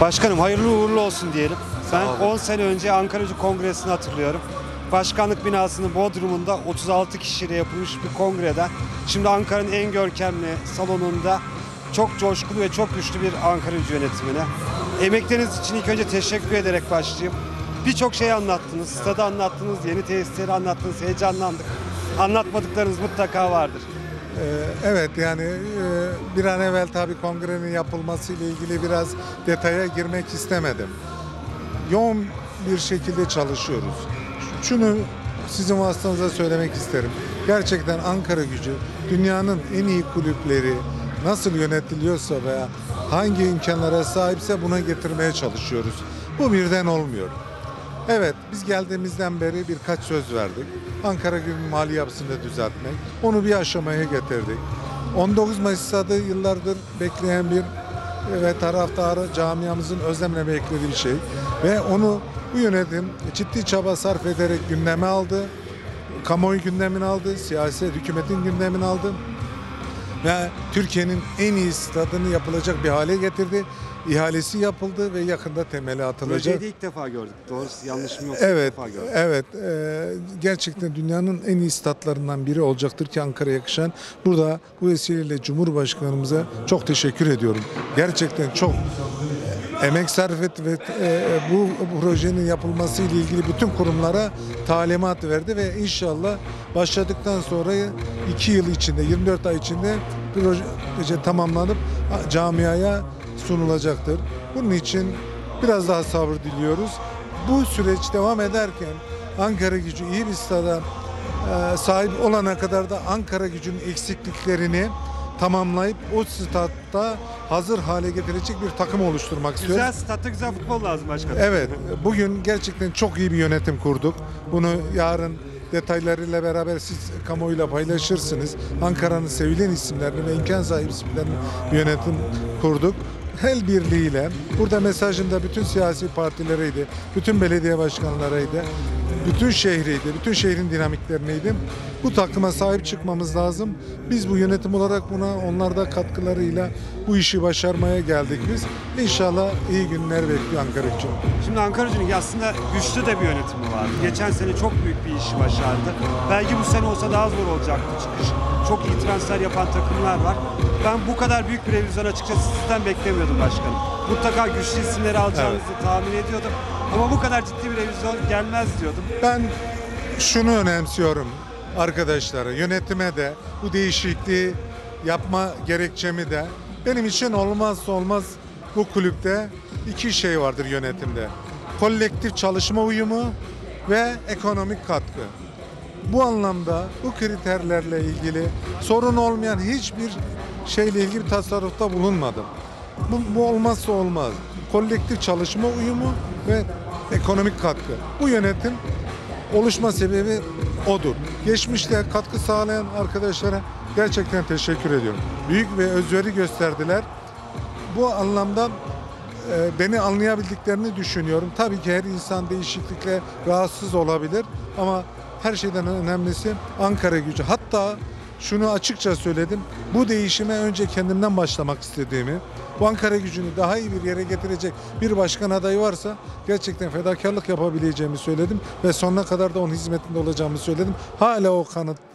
Başkanım hayırlı uğurlu olsun diyelim. Ben 10 sene önce Ankara Gücü Kongresi'ni hatırlıyorum. Başkanlık binasının Bodrum'unda 36 kişiyle yapılmış bir kongreden şimdi Ankara'nın en görkemli salonunda çok coşkulu ve çok güçlü bir Ankara Gücü yönetimine. Emekleriniz için ilk önce teşekkür ederek başlayayım. Birçok şey anlattınız, stadı anlattınız, yeni tesisleri anlattınız, heyecanlandık. Anlatmadıklarınız mutlaka vardır. Evet, yani bir an evvel tabii kongrenin yapılması ile ilgili biraz detaya girmek istemedim. Yoğun bir şekilde çalışıyoruz. Şunu sizin vasıtanıza söylemek isterim. Gerçekten Ankara Gücü dünyanın en iyi kulüpleri nasıl yönetiliyorsa veya hangi imkanlara sahipse buna getirmeye çalışıyoruz. Bu birden olmuyor. Evet, biz geldiğimizden beri birkaç söz verdik. Ankara Gücü'nün mali yapısını düzeltmek, onu bir aşamaya getirdik. 19 Mayıs stadı yıllardır bekleyen bir ve taraftarı camiamızın özlemle beklediği bir şey. Ve onu bu yönetim ciddi çaba sarf ederek gündeme aldı. Kamuoyu gündemini aldı, siyaset hükümetin gündemini aldı. Ve Türkiye'nin en iyi stadını yapılacak bir hale getirdi. İhalesi yapıldı ve yakında temeli atılacak. Projeyi de ilk defa gördük. Doğrusu yanlışım yoksa Evet, ilk defa gördük. evet. Gerçekten dünyanın en iyi statlarından biri olacaktır ki Ankara'ya yakışan. Burada bu vesileyle Cumhurbaşkanımıza çok teşekkür ediyorum. Gerçekten çok emek sarf etti ve bu projenin yapılması ile ilgili bütün kurumlara talimat verdi ve inşallah başladıktan sonra 2 yıl içinde, 24 ay içinde proje tamamlanıp camiaya sunulacaktır. Bunun için biraz daha sabır diliyoruz. Bu süreç devam ederken Ankara Gücü iyi bir stada sahip olana kadar da Ankara Gücü'nün eksikliklerini tamamlayıp o statta hazır hale getirecek bir takım oluşturmak istiyoruz. Güzel statta güzel futbol lazım başkanım. Evet, bugün gerçekten çok iyi bir yönetim kurduk. Bunu yarın detaylarıyla beraber siz kamuoyuyla paylaşırsınız. Ankara'nın sevilen isimlerini ve imkan sahibi isimlerini bir yönetim kurduk. El birliğiyle, burada mesajım da bütün siyasi partilereydi, bütün belediye başkanlarıydı, bütün şehriydi, bütün şehrin dinamiklerineydi. Bu takıma sahip çıkmamız lazım. Biz bu yönetim olarak buna onlar da katkılarıyla bu işi başarmaya geldik biz. İnşallah iyi günler bekliyor Ankara için. Şimdi Ankara Gücü'nün aslında güçlü de bir yönetimi vardı. Geçen sene çok büyük bir işi başardı. Belki bu sene olsa daha zor olacaktı çıkış. Çok iyi transfer yapan takımlar var. Ben bu kadar büyük bir revizyon açıkçası sizden beklemiyordum başkanım. Mutlaka güçlü isimleri alacağınızı tahmin ediyordum. Ama bu kadar ciddi bir revizyon gelmez diyordum. Ben şunu önemsiyorum arkadaşlara, yönetime de bu değişikliği yapma gerekçemi de. Benim için olmazsa olmaz bu kulüpte 2 şey vardır yönetimde. Kolektif çalışma uyumu ve ekonomik katkı. Bu anlamda bu kriterlerle ilgili sorun olmayan hiçbir şeyle ilgili bir tasarrufta bulunmadım. Bu olmazsa olmaz. Kolektif çalışma uyumu ve ekonomik katkı. Bu yönetim oluşma sebebi odur. Geçmişte katkı sağlayan arkadaşlara gerçekten teşekkür ediyorum. Büyük ve özveri gösterdiler. Bu anlamda beni anlayabildiklerini düşünüyorum. Tabii ki her insan değişiklikle rahatsız olabilir ama her şeyden önemlisi Ankara Gücü. Hatta şunu açıkça söyledim. Bu değişime önce kendimden başlamak istediğimi, bu Ankara Gücü'nü daha iyi bir yere getirecek bir başkan adayı varsa gerçekten fedakarlık yapabileceğimi söyledim ve sonuna kadar da onun hizmetinde olacağımı söyledim. Hala o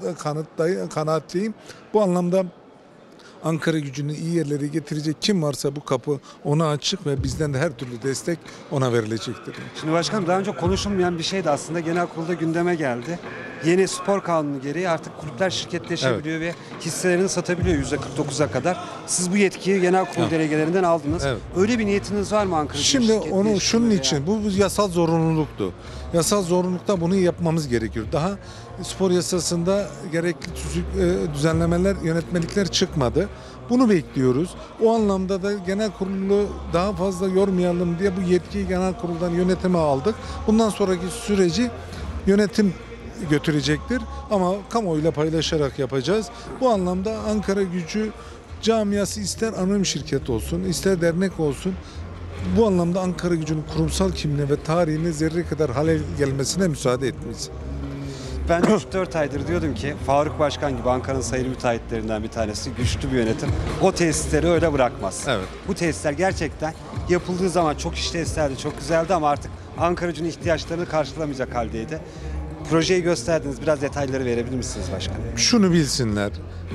kanaatliyim. Bu anlamda Ankara Gücü'nü iyi yerlere getirecek kim varsa bu kapı ona açık ve bizden de her türlü destek ona verilecektir. Şimdi başkanım daha önce konuşulmayan bir şey de aslında genel kurulda gündeme geldi. Yeni spor kanunu gereği artık kulüpler şirketleşebiliyor ve hisselerini satabiliyor %49'a kadar. Siz bu yetkiyi genel kurul delegelerinden aldınız. Evet. Öyle bir niyetiniz var mı Ankara Gücü? Şimdi onu şunun için, bu yasal zorunluluktu. Yasal zorunlulukta bunu yapmamız gerekiyor. Daha spor yasasında gerekli düzenlemeler, yönetmelikler çıkmadı. Bunu bekliyoruz. O anlamda da genel kurulu daha fazla yormayalım diye bu yetkiyi genel kuruldan yönetime aldık. Bundan sonraki süreci yönetim götürecektir ama kamuoyuyla paylaşarak yapacağız. Bu anlamda Ankara Gücü camiası ister anonim şirket olsun, ister dernek olsun, bu anlamda Ankara Gücü'nün kurumsal kimliğine ve tarihine zerre kadar hale gelmesine müsaade etmeyiz. Ben 3-4 aydır diyordum ki Faruk Başkan gibi Ankara'nın sayılı müteahhitlerinden bir tanesi, güçlü bir yönetim o tesisleri öyle bırakmaz. Evet. Bu tesisler gerçekten yapıldığı zaman çok işlevseldi, çok güzeldi ama artık Ankara-Gücü'nün ihtiyaçlarını karşılamayacak haldeydi. Projeyi gösterdiniz. Biraz detayları verebilir misiniz başkanım? Şunu bilsinler.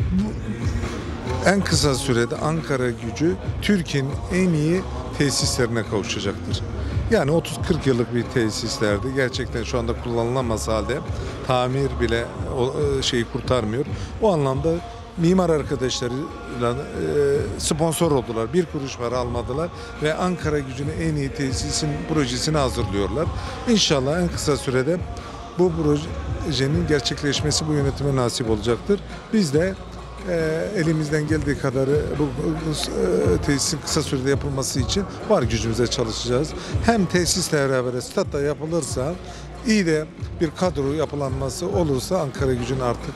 En kısa sürede Ankara Gücü Türkiye'nin en iyi tesislerine kavuşacaktır. Yani 30-40 yıllık bir tesislerdi. Gerçekten şu anda kullanılamaz halde. Tamir bile o şeyi kurtarmıyor. O anlamda mimar arkadaşlarıyla sponsor oldular. Bir kuruş para almadılar ve Ankara Gücü'nün en iyi tesisin projesini hazırlıyorlar. İnşallah en kısa sürede bu projenin gerçekleşmesi bu yönetime nasip olacaktır. Biz de elimizden geldiği kadarı bu tesisin kısa sürede yapılması için var gücümüze çalışacağız. Hem tesisle beraber statta yapılırsa, iyi de bir kadro yapılanması olursa Ankara Gücü'nün artık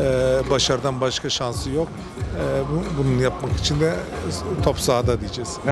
başarıdan başka şansı yok. Bunun yapmak için de top sahada diyeceğiz.